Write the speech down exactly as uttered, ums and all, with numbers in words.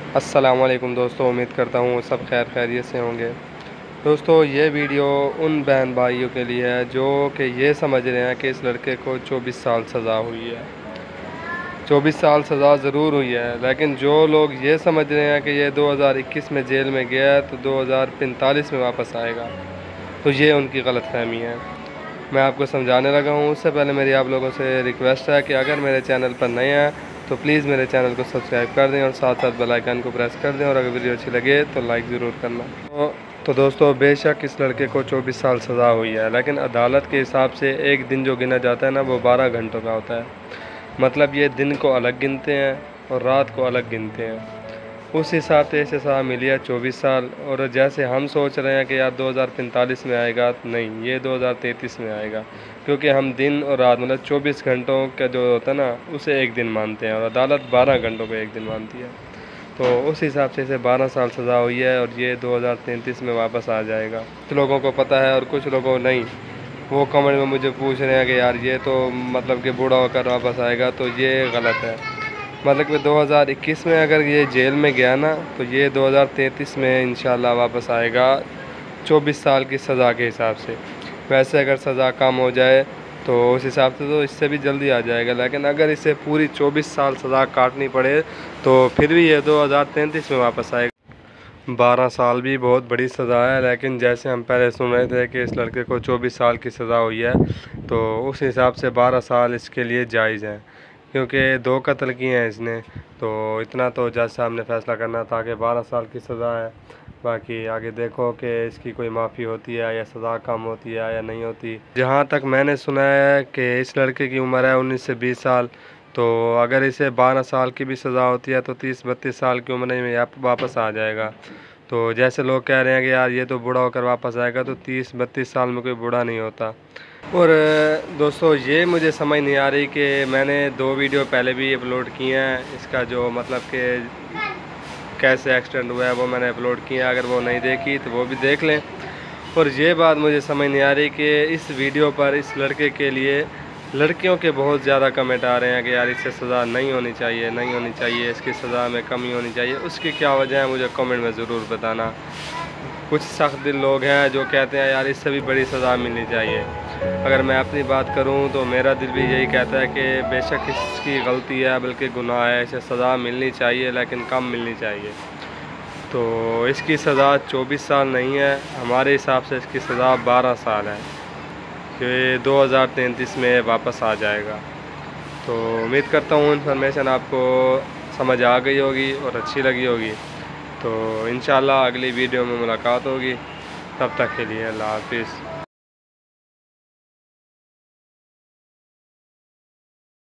अस्सलामुअलैकुम दोस्तों, उम्मीद करता हूँ सब खैर खैरियत से होंगे। दोस्तों, ये वीडियो उन बहन भाइयों के लिए है जो कि ये समझ रहे हैं कि इस लड़के को चौबीस साल सज़ा हुई है। चौबीस साल सज़ा ज़रूर हुई है, लेकिन जो लोग ये समझ रहे हैं कि ये दो हज़ार इक्कीस में जेल में गया है तो दो हज़ार पैंतालीस में वापस आएगा, तो ये उनकी गलतफ़हमी है। मैं आपको समझाने लगा हूँ। उससे पहले मेरी आप लोगों से रिक्वेस्ट है कि अगर मेरे चैनल पर नए हैं तो प्लीज़ मेरे चैनल को सब्सक्राइब कर दें और साथ साथ बेल आइकन को प्रेस कर दें, और अगर वीडियो अच्छी लगे तो लाइक ज़रूर करना। तो, तो दोस्तों, बेशक इस लड़के को चौबीस साल सज़ा हुई है, लेकिन अदालत के हिसाब से एक दिन जो गिना जाता है ना, वो बारह घंटों का होता है। मतलब ये दिन को अलग गिनते हैं और रात को अलग गिनते हैं। उस हिसाब से इसे सज़ा मिली है चौबीस साल। और जैसे हम सोच रहे हैं कि यार दो हज़ार पैंतालीस में आएगा, नहीं, ये दो हज़ार तैंतीस में आएगा, क्योंकि हम दिन और रात मतलब चौबीस घंटों का जो होता है ना, उसे एक दिन मानते हैं और अदालत बारह घंटों को एक दिन मानती है। तो उस हिसाब से इसे बारह साल सज़ा हुई है और ये दो हज़ार तैंतीस में वापस आ जाएगा। कुछ लोगों को पता है और कुछ लोगों को नहीं। वो कमेंट में मुझे पूछ रहे हैं कि यार ये तो मतलब कि बूढ़ा होकर वापस आएगा, तो ये गलत है। मतलब कि दो हज़ार इक्कीस में अगर ये जेल में गया ना, तो ये दो हज़ार तैंतीस में इंशाल्लाह वापस आएगा चौबीस साल की सज़ा के हिसाब से। वैसे अगर सज़ा कम हो जाए तो उस हिसाब से तो इससे भी जल्दी आ जाएगा, लेकिन अगर इसे पूरी चौबीस साल सज़ा काटनी पड़े तो फिर भी ये दो हज़ार तैंतीस में वापस आएगा। बारह साल भी बहुत बड़ी सज़ा है, लेकिन जैसे हम पहले सुन रहे थे कि इस लड़के को चौबीस साल की सज़ा हुई है, तो उस हिसाब से बारह साल इसके लिए जायज़ है, क्योंकि दो कत्ल किए हैं इसने। तो इतना तो जज साहब ने फ़ैसला करना था कि बारह साल की सज़ा है। बाकी आगे देखो कि इसकी कोई माफ़ी होती है या सज़ा कम होती है या नहीं होती। जहाँ तक मैंने सुना है कि इस लड़के की उम्र है उन्नीस से बीस साल, तो अगर इसे बारह साल की भी सज़ा होती है तो तीस बत्तीस साल की उम्र में वापस आ जाएगा। तो जैसे लोग कह रहे हैं कि यार ये तो बूढ़ा होकर वापस आएगा, तो तीस बत्तीस साल में कोई बूढ़ा नहीं होता। और दोस्तों, ये मुझे समझ नहीं आ रही कि मैंने दो वीडियो पहले भी अपलोड किए हैं, इसका जो मतलब कि कैसे एक्सीडेंट हुआ है वो मैंने अपलोड किया। अगर वो नहीं देखी तो वो भी देख लें। और ये बात मुझे समझ नहीं आ रही कि इस वीडियो पर इस लड़के के लिए लड़कियों के बहुत ज़्यादा कमेंट आ रहे हैं कि यार इससे सज़ा नहीं होनी चाहिए, नहीं होनी चाहिए, इसकी सज़ा में कमी होनी चाहिए। उसकी क्या वजह है मुझे कमेंट में ज़रूर बताना। कुछ सख्त दिल लोग हैं जो कहते हैं यार इससे भी बड़ी सज़ा मिलनी चाहिए। अगर मैं अपनी बात करूं तो मेरा दिल भी यही कहता है कि बेशक इसकी गलती है, बल्कि गुनाह है, इसे सज़ा मिलनी चाहिए, लेकिन कम मिलनी चाहिए। तो इसकी सज़ा चौबीस साल नहीं है, हमारे हिसाब से इसकी सज़ा बारह साल है, कि दो हज़ार तैंतीस में वापस आ जाएगा। तो उम्मीद करता हूँ इन्फॉर्मेशन आपको समझ आ गई होगी और अच्छी लगी होगी। तो इंशाल्लाह अगली वीडियो में मुलाकात होगी। तब तक के लिए अल्लाह हाफिज़।